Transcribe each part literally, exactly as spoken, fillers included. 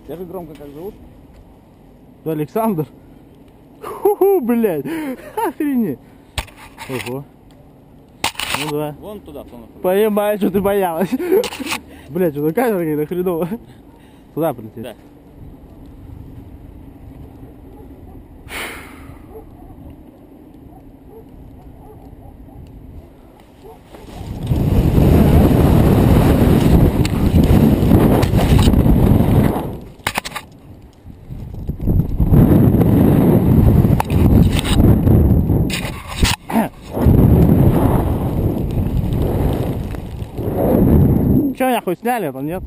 Скажи громко, как зовут? Александр. Ху-ху, блядь. Охренеть. Ого. Ну да. Вон туда, кто находится. Понимаю, что ты боялась. Блядь, что-то камера какая-то хреновая. Туда полететь. Да. Че, меня хоть сняли, это нет?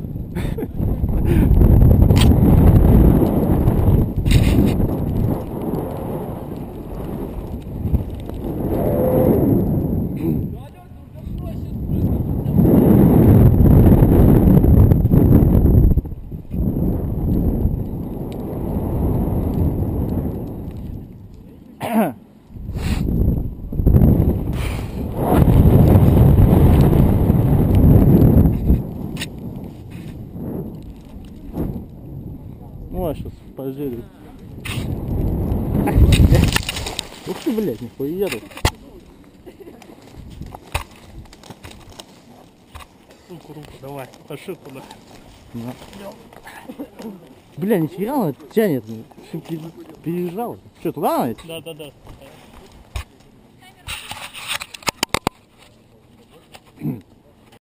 Ну, а сейчас пожили. Ух ты, блядь, нихуя тут. Руку, руку, давай, пошли туда. Да. Бля, нифига она тянет. Переезжал. Что, туда надо идти? Да, да, да.